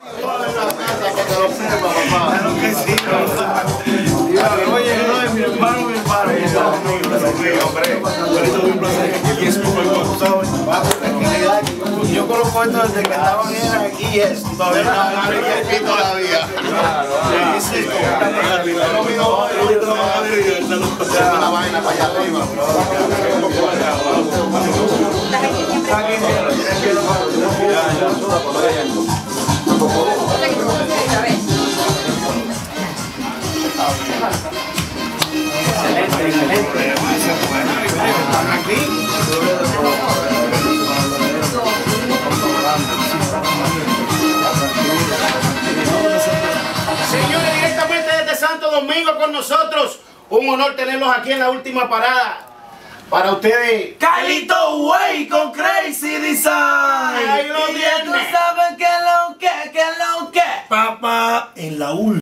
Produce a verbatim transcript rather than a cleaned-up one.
Claro que sí, oye, no, mi hermano, mi hermano. Yo conozco esto desde que estaban aquí, es todavía no todavía. La vaina para allá arriba. Excelente, excelente. Señores, directamente desde Santo Domingo con nosotros. Un honor tenerlos aquí en la última parada. Para ustedes, Carlito Way con Crazy Design. Ahí lo y ya tú tienes. sabes que lo que, que lo que. Papá en la última.